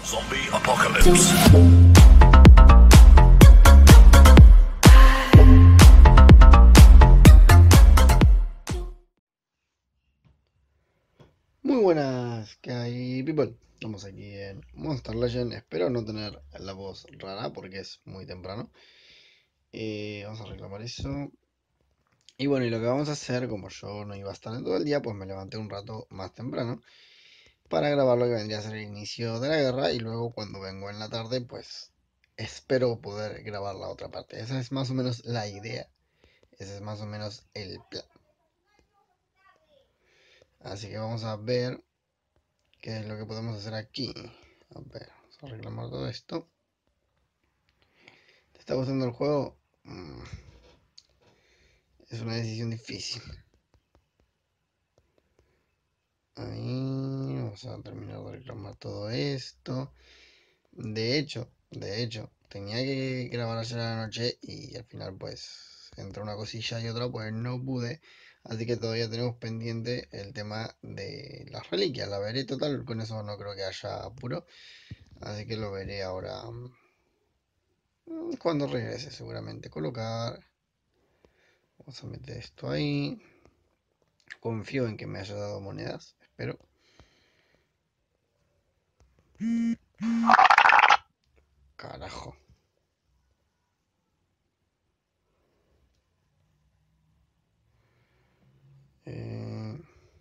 Zombie Apocalypse. Muy buenas, ¿qué hay, people? Estamos aquí en Monster Legend. Espero no tener la voz rara porque es muy temprano. Vamos a reclamar eso. Y bueno, y lo que vamos a hacer, como yo no iba a estar en todo el día, pues me levanté un rato más temprano para grabar lo que vendría a ser el inicio de la guerra. Y luego cuando vengo en la tarde, pues espero poder grabar la otra parte. Esa es más o menos la idea. Ese es más o menos el plan. Así que vamos a ver qué es lo que podemos hacer aquí. A ver, vamos a reclamar todo esto. ¿Te está gustando el juego? Es una decisión difícil. Ahí vamos a terminar de reclamar todo esto. De hecho, tenía que grabar ayer a la noche y al final pues entre una cosilla y otra pues no pude. Así que todavía tenemos pendiente el tema de las reliquias. La veré total, con eso no creo que haya apuro. Así que lo veré ahora cuando regrese seguramente. Colocar. Vamos a meter esto ahí. Confío en que me haya dado monedas, espero. Carajo. Eh,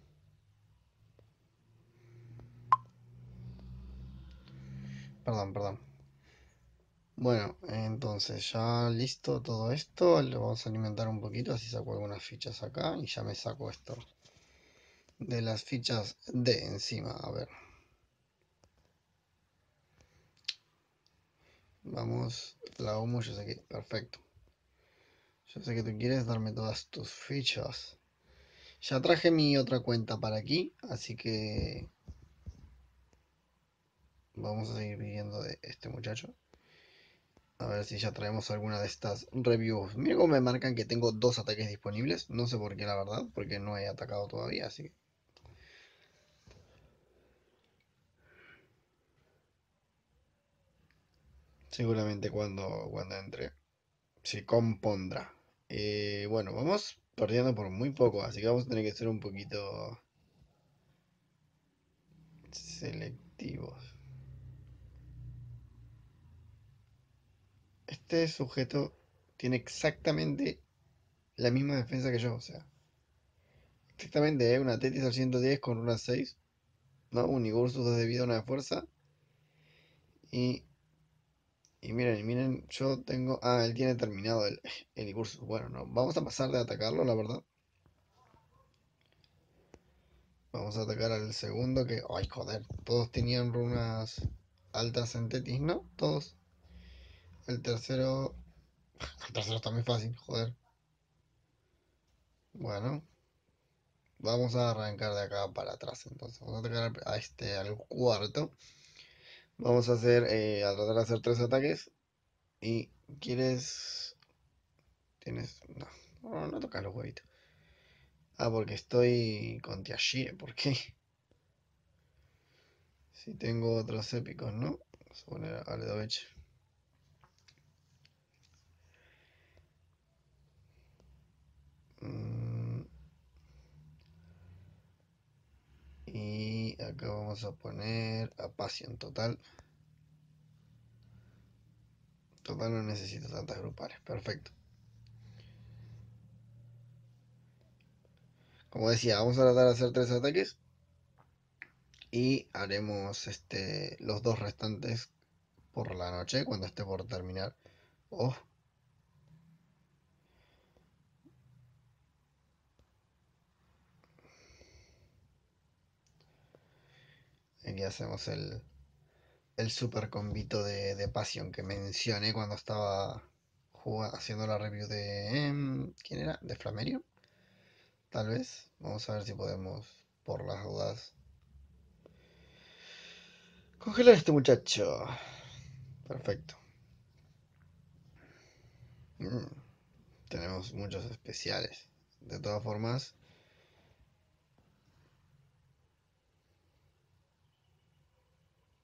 perdón. Bueno, entonces ya listo todo esto. Le vamos a alimentar un poquito, así saco algunas fichas acá. Y ya me saco esto de las fichas de encima. A ver. Vamos, la humo, yo sé que... Perfecto. Yo sé que tú quieres darme todas tus fichas. Ya traje mi otra cuenta para aquí, así que... Vamos a seguir viviendo de este muchacho. A ver si ya traemos alguna de estas reviews. Mira cómo me marcan que tengo 2 ataques disponibles. No sé por qué, la verdad, porque no he atacado todavía, así que... Seguramente cuando entre se compondrá. Bueno, vamos perdiendo por muy poco, así que vamos a tener que ser un poquito selectivos. Este sujeto tiene exactamente la misma defensa que yo, o sea, exactamente, una Tetis al 110 con una 6, ¿no? Un Igursus 2 de vida, una de fuerza. Y, miren, yo tengo... Ah, él tiene terminado el Igursus. Bueno, no, vamos a pasar de atacarlo, la verdad. Vamos a atacar al segundo que... Ay, joder, todos tenían runas altas en Tetis, ¿no? Todos. El tercero... El tercero está muy fácil, joder. Bueno, vamos a arrancar de acá para atrás entonces. Vamos a atacar a este, al cuarto. Vamos a hacer, a tratar de hacer 3 ataques. Y quieres... Tienes... No tocas los huevitos. Ah, porque estoy con Tiashire, ¿por qué? Si tengo otros épicos, ¿no? Vamos a poner a Ledovich. Y acá vamos a poner a Passion total. Total no necesito tantas grupales, perfecto. Como decía, vamos a tratar de hacer 3 ataques. Y haremos los 2 restantes por la noche, cuando esté por terminar. Oh, aquí hacemos el super combito de Passion que mencioné cuando estaba haciendo la review de... ¿quién era? ¿De Flamerio? Tal vez. Vamos a ver si podemos, por las dudas, congelar a este muchacho. Perfecto. Mm, tenemos muchos especiales. De todas formas,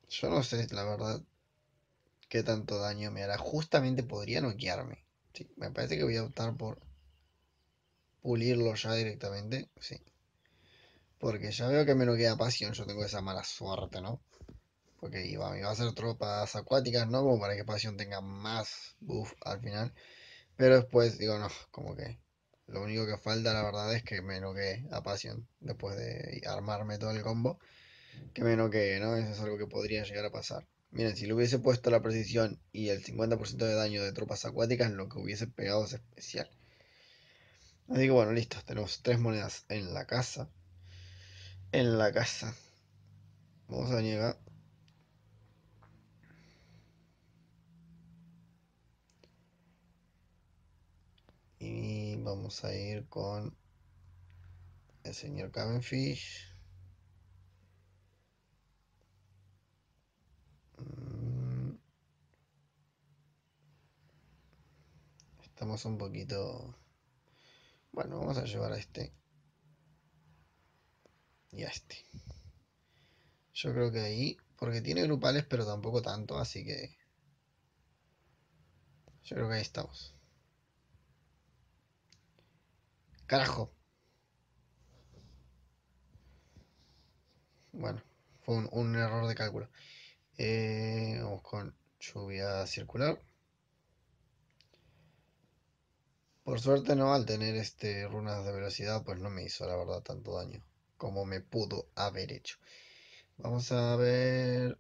Yo no sé, la verdad, qué tanto daño me hará. Justamente podría noquearme. Sí, me parece que voy a optar por pulirlo ya directamente. Sí. Porque ya veo que me no queda pasión. Yo tengo esa mala suerte, ¿no? Porque iba a ser tropas acuáticas, ¿no? Como para que pasión tenga más buff al final. Pero después digo, no, como que lo único que falta, la verdad, es que me noquee a pasión. Después de armarme todo el combo. Que me noquee, ¿no? Eso es algo que podría llegar a pasar. Miren, si le hubiese puesto la precisión y el 50% de daño de tropas acuáticas, lo que hubiese pegado es especial. Así que bueno, listo. Tenemos 3 monedas en la casa. En la casa. Vamos a venir acá. Y vamos a ir con el señor Cavenfish. Mm, Estamos un poquito... Bueno, vamos a llevar a este y a este. Yo creo que ahí, porque tiene grupales, pero tampoco tanto, así que yo creo que ahí estamos. Carajo. Bueno, fue un error de cálculo. Vamos con lluvia circular. Por suerte no, al tener runas de velocidad, pues no me hizo la verdad tanto daño como me pudo haber hecho. Vamos a ver.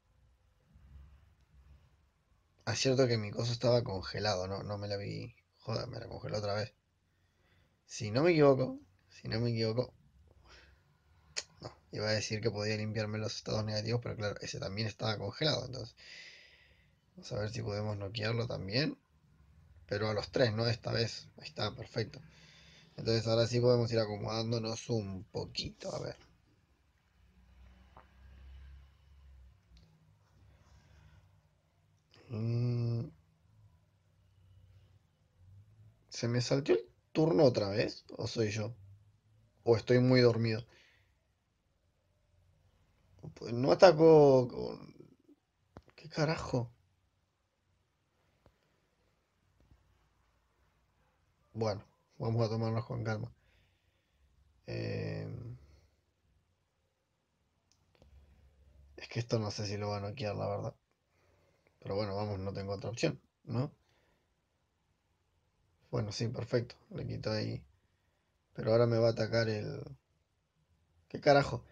Acierto que mi coso estaba congelado, ¿no? No me la vi. Joder, me la congeló otra vez. Si no me equivoco, si no me equivoco. No, iba a decir que podía limpiarme los estados negativos, pero claro, ese también estaba congelado. Entonces, vamos a ver si podemos noquearlo también. Pero a los tres, ¿no? Esta vez. Ahí está, perfecto. Entonces ahora sí podemos ir acomodándonos un poquito. A ver. Mm, ¿Se me saltó el turno otra vez? ¿O soy yo? ¿O estoy muy dormido? Pues no atacó con... ¿Qué carajo? Bueno, vamos a tomarnos con calma. Eh, es que esto no sé si lo va a noquear, la verdad. Pero bueno, vamos, no tengo otra opción, ¿no? Bueno, sí, perfecto. Le quito ahí. Pero ahora me va a atacar el... ¿Qué carajo?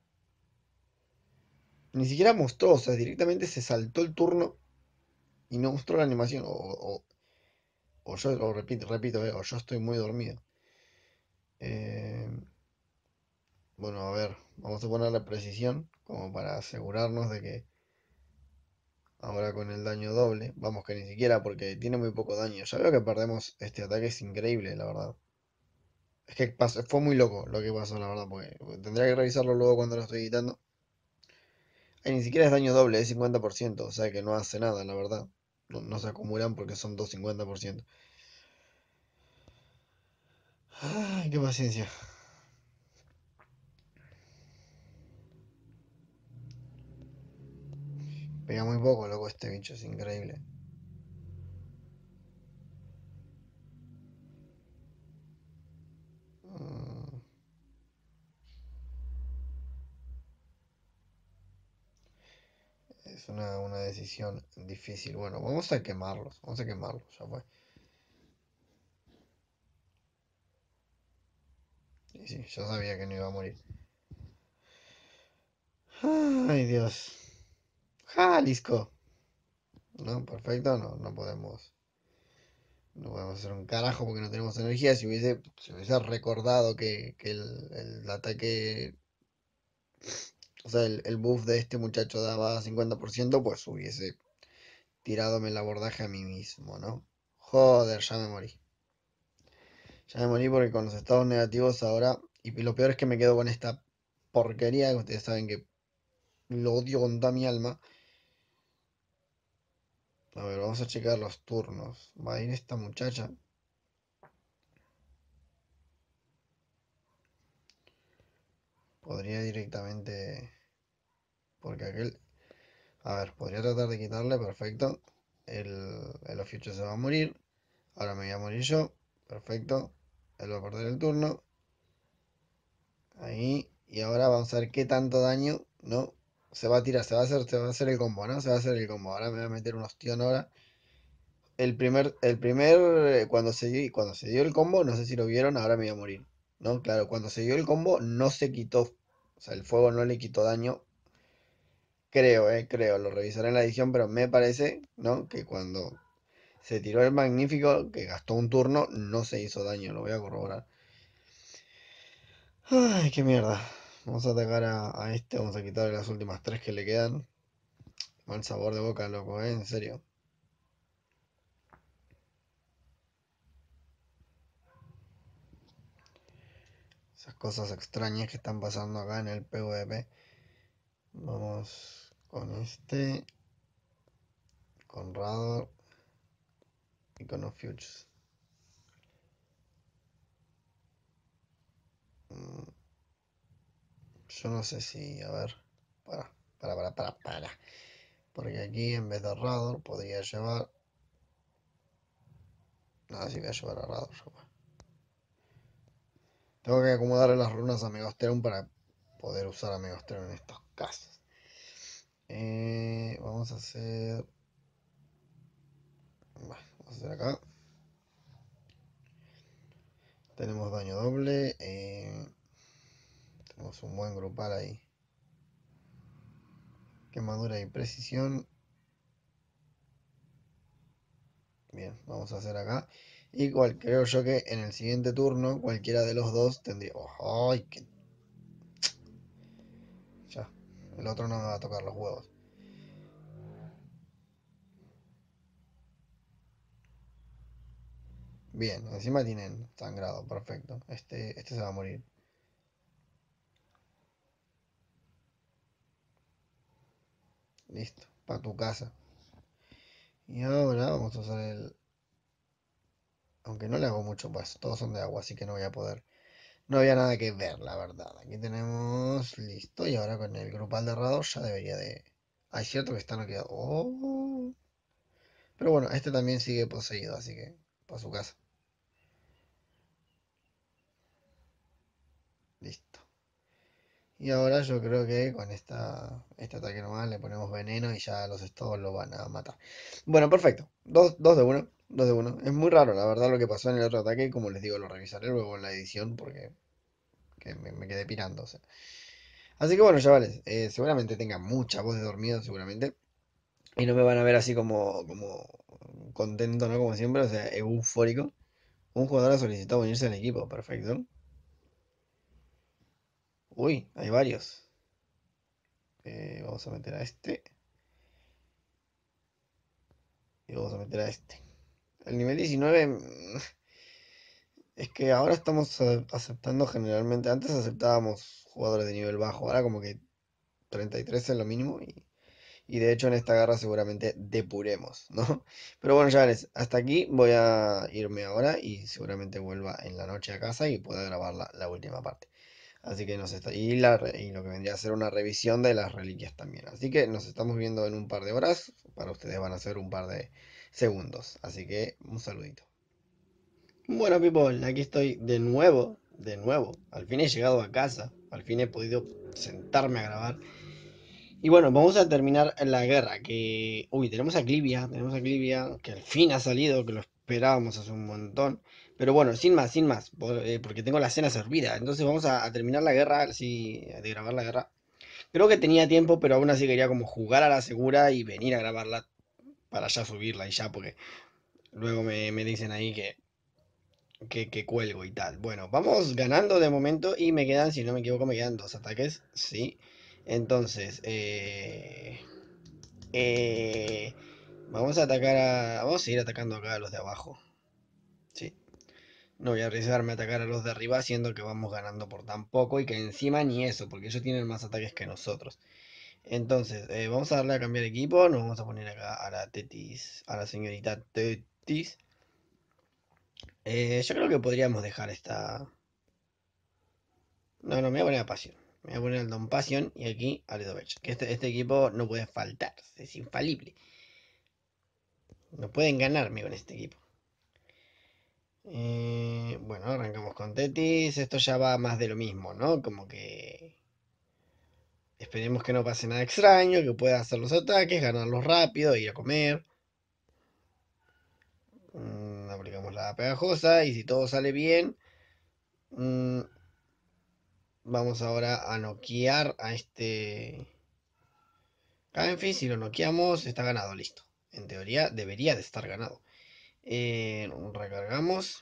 Ni siquiera mostró, o sea, directamente se saltó el turno y no mostró la animación. O yo, o repito, o yo estoy muy dormido. Eh, bueno, a ver, vamos a poner la precisión como para asegurarnos de que ahora con el daño doble, vamos que ni siquiera porque tiene muy poco daño. Ya veo que perdemos este ataque, es increíble, la verdad. Es que fue muy loco lo que pasó, la verdad, porque tendría que revisarlo luego cuando lo estoy editando. Ay, ni siquiera es daño doble, es 50%, o sea que no hace nada, la verdad. No, no se acumulan porque son dos 50%. Ay, qué paciencia. Pega muy poco, loco, este bicho, es increíble. Mm, Es una decisión difícil. Bueno, vamos a quemarlos, ya fue. Y sí, yo sabía que no iba a morir. Ay, Dios. Jalisco. No, perfecto, no, no podemos hacer un carajo porque no tenemos energía. Si hubiese recordado que el ataque, o sea, el buff de este muchacho daba 50%, pues hubiese tiradome el abordaje a mí mismo, ¿no? Joder, ya me morí. Ya me morí porque con los estados negativos ahora, y lo peor es que me quedo con esta porquería que ustedes saben que lo odio con toda mi alma. A ver, vamos a checar los turnos. Va a ir esta muchacha. Podría directamente... Porque aquel... A ver, podría tratar de quitarle, perfecto. El Future se va a morir. Ahora me voy a morir yo. Perfecto. Él va a perder el turno. Ahí. Y ahora vamos a ver qué tanto daño. No. Se va a tirar, se va a hacer el combo, ¿no? Se va a hacer el combo. Ahora me voy a meter un ostión ahora. Cuando se dio el combo, no sé si lo vieron, ahora me voy a morir. ¿No? Claro, cuando se dio el combo no se quitó. O sea, el fuego no le quitó daño. Creo, lo revisaré en la edición, pero me parece, ¿no? Que cuando se tiró el magnífico, que gastó un turno, no se hizo daño, lo voy a corroborar. Ay, qué mierda. Vamos a atacar a este, vamos a quitarle las últimas tres que le quedan. Mal sabor de boca, loco, en serio. Esas cosas extrañas que están pasando acá en el PvP. Vamos con este, con Rador y con los Futures. Yo no sé si, a ver, para. Porque aquí en vez de Rador podría llevar. No, sí voy a llevar a Rador yo, pues. Tengo que acomodarle las runas a Megasterum para poder usar a Megasterum en estos casos. Vamos a hacer. Vamos a hacer acá. Tenemos daño doble. Tenemos un buen grupal ahí. Quemadura y precisión. Bien, vamos a hacer acá. Igual, creo yo que en el siguiente turno cualquiera de los dos tendría. ¡Ay! Ya. El otro no me va a tocar los huevos. Bien, encima tienen sangrado, perfecto. Este se va a morir. Listo, para tu casa. Y ahora vamos a usar el. Aunque no le hago mucho, pues todos son de agua, así que no voy a poder. No había nada que ver, la verdad. Aquí tenemos. Listo. Y ahora con el grupal de Rador ya debería de. Ah, es cierto que está noqueado. Oh. Pero bueno, este también sigue poseído, así que. Para su casa. Listo. Y ahora yo creo que con este ataque nomás le ponemos veneno y ya los estos lo van a matar. Bueno, perfecto. Dos de uno. Dos de uno. Es muy raro, la verdad, lo que pasó en el otro ataque. Y como les digo, lo revisaré luego en la edición porque me quedé pirando. O sea. Así que bueno, chavales, seguramente tenga mucha voz de dormido, seguramente. Y no me van a ver así como contento, ¿no? Como siempre, o sea, eufórico. Un jugador ha solicitado unirse al equipo, perfecto. Uy, hay varios. Vamos a meter a este y vamos a meter a este. El nivel 19 es que ahora estamos aceptando generalmente. Antes aceptábamos jugadores de nivel bajo, ahora como que 33 es lo mínimo y de hecho en esta guerra seguramente depuremos, ¿no? Pero bueno, ya ves, hasta aquí voy a irme ahora y seguramente vuelva en la noche a casa y pueda grabar la última parte. Así que y lo que vendría a ser una revisión de las reliquias también. Así que nos estamos viendo en un par de horas. Para ustedes van a ser un par de segundos. Así que un saludito. Bueno, people, aquí estoy de nuevo, de nuevo. Al fin he llegado a casa, al fin he podido sentarme a grabar. Y bueno, vamos a terminar la guerra, Uy, tenemos a Clivia, que al fin ha salido, que lo esperábamos hace un montón. Pero bueno, sin más, porque tengo la cena servida. Entonces vamos a terminar la guerra, así, de grabar la guerra. Creo que tenía tiempo, pero aún así quería como jugar a la segura y venir a grabarla para ya subirla y ya, porque luego me dicen ahí que cuelgo y tal. Bueno, vamos ganando de momento y me quedan, si no me equivoco, me quedan dos ataques. Sí. Entonces, eh, vamos a atacar a. Vamos a seguir atacando acá a los de abajo. Sí. No voy a arriesgarme a atacar a los de arriba, siendo que vamos ganando por tan poco y que encima ni eso, porque ellos tienen más ataques que nosotros. Entonces, vamos a darle a cambiar equipo. Nos vamos a poner acá a la Tetis, a la señorita Tetis. Yo creo que podríamos dejar esta. No, me voy a poner a pasión. Me voy a poner al Don Passion y aquí a Ledovech. Que este equipo no puede faltar. Es infalible. No pueden ganarme con este equipo. Bueno, arrancamos con Tetis. Esto ya va más de lo mismo, ¿no? Como que... Esperemos que no pase nada extraño, que pueda hacer los ataques, ganarlos rápido, ir a comer. Aplicamos la pegajosa y si todo sale bien, vamos ahora a noquear a este Cabenfish. Si lo noqueamos, está ganado, listo. En teoría debería de estar ganado. Recargamos.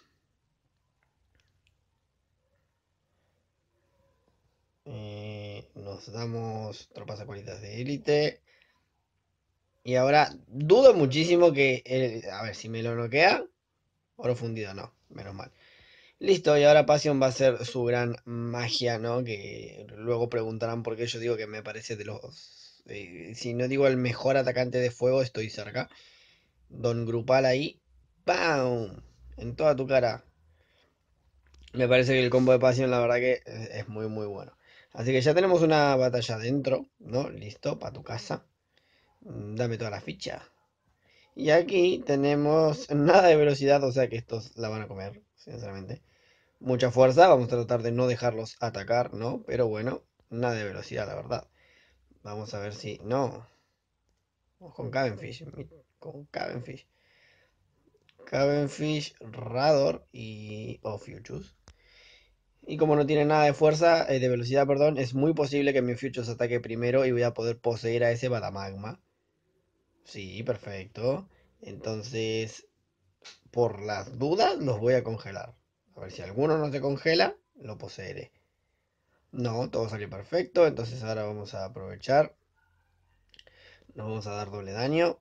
Nos damos tropas acuáticas de élite. Y ahora dudo muchísimo que... a ver, si me lo noquea. Oro fundido, no. Menos mal. Listo, y ahora Passion va a ser su gran magia, ¿no? Que luego preguntarán por qué yo digo que me parece de los... si no digo el mejor atacante de fuego, estoy cerca. Don Grupal ahí. ¡Pam! En toda tu cara. Me parece que el combo de Passion, la verdad que es muy, muy bueno. Así que ya tenemos una batalla dentro, ¿no? Listo, para tu casa. Dame toda la ficha. Y aquí tenemos nada de velocidad, o sea que estos la van a comer, sinceramente. Mucha fuerza, vamos a tratar de no dejarlos atacar, ¿no? Pero bueno, nada de velocidad, la verdad. Vamos a ver si... No. Vamos con Cavenfish. Con Cavenfish. Cavenfish, Rador y Ophiuchus. Y como no tiene nada de fuerza, de velocidad, perdón, es muy posible que mi Ophiuchus ataque primero y voy a poder poseer a ese Badamagma. Sí, perfecto. Entonces, por las dudas, los voy a congelar. A ver si alguno no se congela, lo poseeré. No, todo salió perfecto. Entonces ahora vamos a aprovechar. Nos vamos a dar doble daño.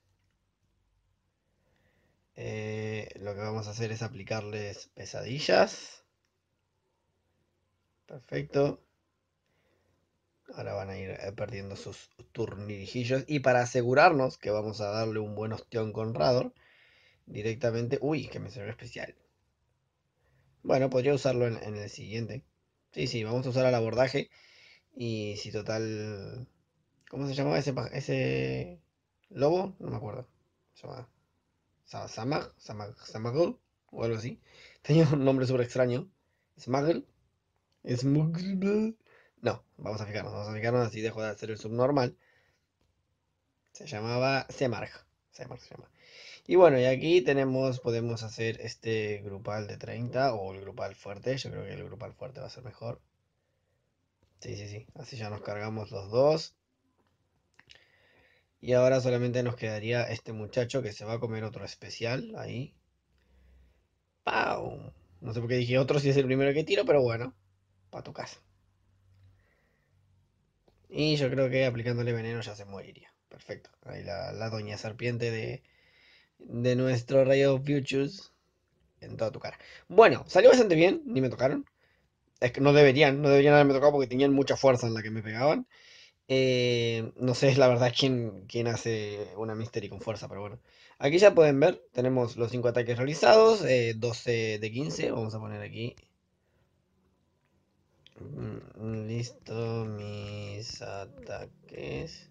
Lo que vamos a hacer es aplicarles pesadillas. Perfecto. Ahora van a ir perdiendo sus turnirijillos. Y para asegurarnos que vamos a darle un buen ostión con Rador, directamente... Uy, que me sirve especial. Bueno, podría usarlo en el siguiente. Sí, sí, vamos a usar al abordaje. Y si total... ¿Cómo se llamaba ese lobo? No me acuerdo. Se llama Samagul o algo así. Tenía un nombre súper extraño. Smuggle. Smuggle. No, vamos a fijarnos así dejo de hacer el subnormal. Se llamaba Semarg. Semarg se llama. Y bueno, y aquí podemos hacer este grupal de 30 o el grupal fuerte. Yo creo que el grupal fuerte va a ser mejor. Sí, sí, sí. Así ya nos cargamos los dos. Y ahora solamente nos quedaría este muchacho que se va a comer otro especial ahí. ¡Pau! No sé por qué dije otro si es el primero que tiro, pero bueno, para tu casa. Y yo creo que aplicándole veneno ya se moriría. Perfecto. Ahí la doña serpiente de nuestro Ray of Futures en toda tu cara. Bueno, salió bastante bien, ni me tocaron. Es que no deberían haberme tocado porque tenían mucha fuerza en la que me pegaban. No sé, es la verdad, quién hace una Mystery con fuerza, pero bueno. Aquí ya pueden ver, tenemos los 5 ataques realizados, 12 de 15. Vamos a poner aquí. Listo, mis ataques.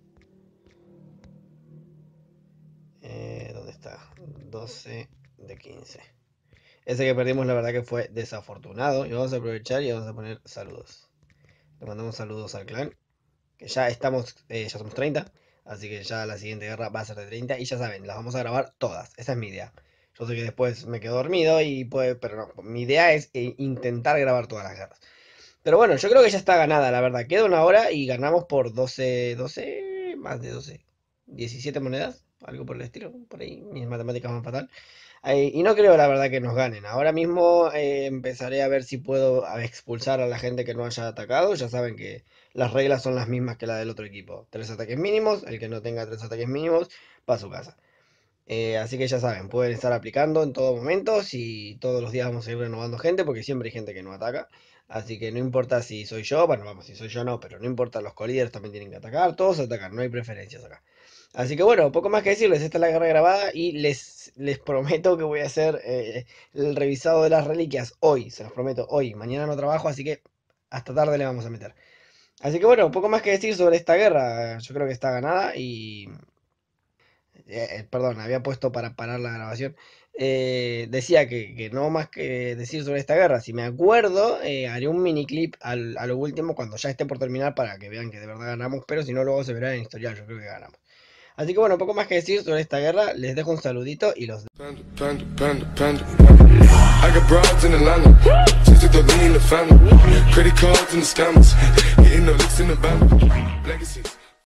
¿Dónde está? 12 de 15. Ese que perdimos la verdad que fue desafortunado. Y vamos a aprovechar y vamos a poner saludos. Le mandamos saludos al clan. Que ya somos 30. Así que ya la siguiente guerra va a ser de 30. Y ya saben, las vamos a grabar todas. Esa es mi idea. Yo sé que después me quedo dormido pero no. Mi idea es intentar grabar todas las guerras. Pero bueno, yo creo que ya está ganada, la verdad. Queda una hora y ganamos por 12, más de 12, 17 monedas, algo por el estilo. Por ahí mis matemáticas van fatal. Y no creo, la verdad, que nos ganen. Ahora mismo empezaré a ver si puedo expulsar a la gente que no haya atacado. Ya saben que las reglas son las mismas que la del otro equipo. 3 ataques mínimos, el que no tenga 3 ataques mínimos, va a su casa. Así que ya saben, pueden estar aplicando en todo momento. Si todos los días vamos a ir renovando gente, porque siempre hay gente que no ataca. Así que no importa si soy yo, bueno, vamos, si soy yo no, pero no importa, los colíderes también tienen que atacar, todos atacan, no hay preferencias acá. Así que bueno, poco más que decirles, esta es la guerra grabada y les prometo que voy a hacer el revisado de las reliquias hoy, se los prometo, hoy. Mañana no trabajo, así que hasta tarde le vamos a meter. Así que bueno, poco más que decir sobre esta guerra. Yo creo que está ganada y... perdón, había puesto para parar la grabación. Decía que no más que decir sobre esta guerra. Si me acuerdo, haré un mini clip a lo último cuando ya esté por terminar para que vean que de verdad ganamos. Pero si no, luego se verá en historial. Yo creo que ganamos. Así que bueno, poco más que decir sobre esta guerra. Les dejo un saludito y los... I got broads in Atlanta, just took the lean in the family. Credit cards and the scammers, hitting the licks in the band. Legacies.